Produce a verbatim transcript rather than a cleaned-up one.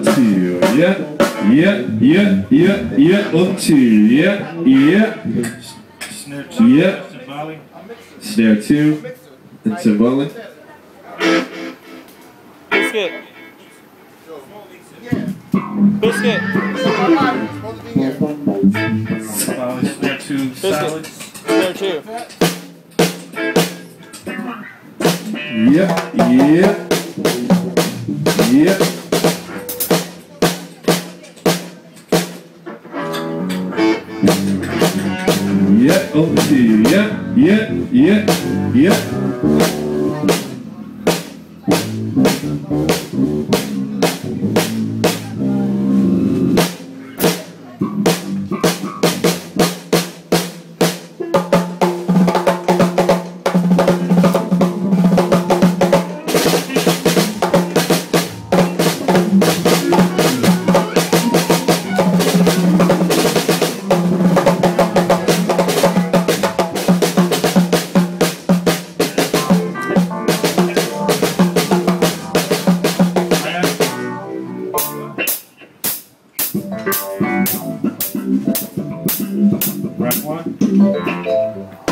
two, yeah, yeah, yeah, yeah, yeah, up two, yeah, yeah, Snare two, yeah, timbali. snare two, and timbali. Biscuit. Biscuit. Timbali, snare two, Biscuit. salads. Snare two. Yeah, yeah, yeah. Yeah, up two, yeah, yeah, yeah, yeah. Rack one.